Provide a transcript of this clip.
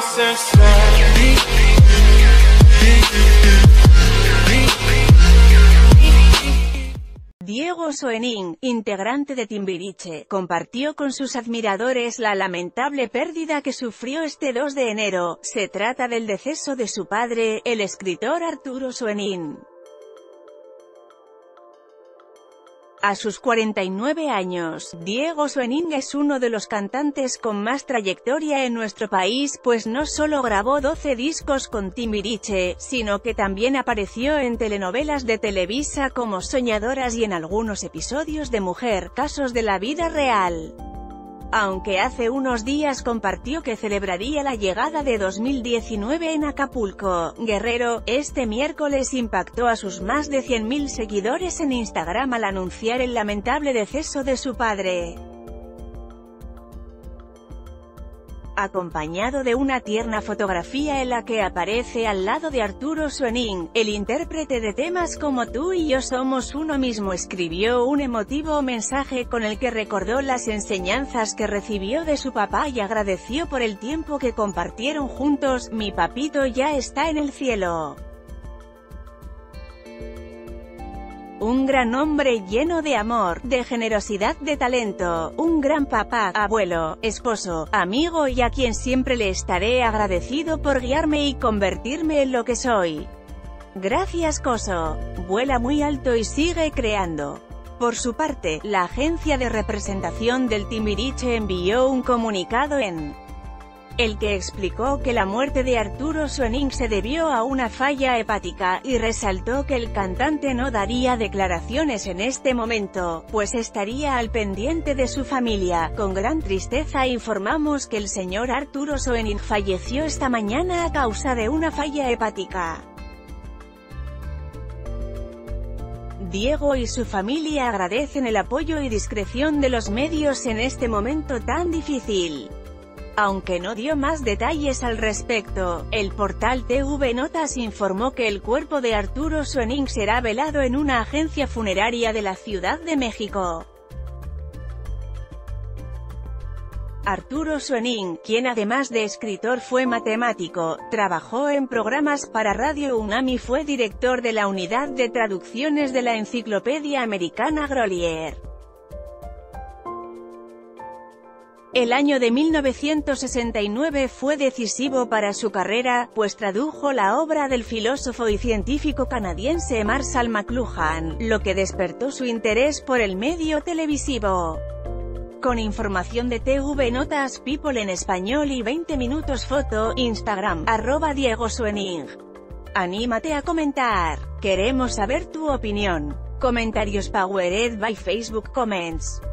Diego Soenning, integrante de Timbiriche, compartió con sus admiradores la lamentable pérdida que sufrió este 2 de enero. Se trata del deceso de su padre, el escritor Arturo Soenning. A sus 49 años, Diego Soenning es uno de los cantantes con más trayectoria en nuestro país, pues no solo grabó 12 discos con Timbiriche, sino que también apareció en telenovelas de Televisa como Soñadoras y en algunos episodios de Mujer, casos de la vida real. Aunque hace unos días compartió que celebraría la llegada de 2019 en Acapulco, Guerrero, este miércoles impactó a sus más de 100.000 seguidores en Instagram al anunciar el lamentable deceso de su padre. Acompañado de una tierna fotografía en la que aparece al lado de Arturo Soenning, el intérprete de temas como Tú y yo somos uno mismo, escribió un emotivo mensaje con el que recordó las enseñanzas que recibió de su papá y agradeció por el tiempo que compartieron juntos. Mi papito ya está en el cielo. Un gran hombre lleno de amor, de generosidad, de talento, un gran papá, abuelo, esposo, amigo y a quien siempre le estaré agradecido por guiarme y convertirme en lo que soy. Gracias Coso. Vuela muy alto y sigue creando. Por su parte, la agencia de representación del Timbiriche envió un comunicado en el que explicó que la muerte de Arturo Soenning se debió a una falla hepática, y resaltó que el cantante no daría declaraciones en este momento, pues estaría al pendiente de su familia. Con gran tristeza informamos que el señor Arturo Soenning falleció esta mañana a causa de una falla hepática. Diego y su familia agradecen el apoyo y discreción de los medios en este momento tan difícil. Aunque no dio más detalles al respecto, el portal TV Notas informó que el cuerpo de Arturo Soenning será velado en una agencia funeraria de la Ciudad de México. Arturo Soenning, quien además de escritor fue matemático, trabajó en programas para Radio UNAM y fue director de la unidad de traducciones de la Enciclopedia Americana Grolier. El año de 1969 fue decisivo para su carrera, pues tradujo la obra del filósofo y científico canadiense Marshall McLuhan, lo que despertó su interés por el medio televisivo. Con información de TV Notas People en español y 20 minutos foto, Instagram, @Diego Soenning. Anímate a comentar. Queremos saber tu opinión. Comentarios powered by Facebook Comments.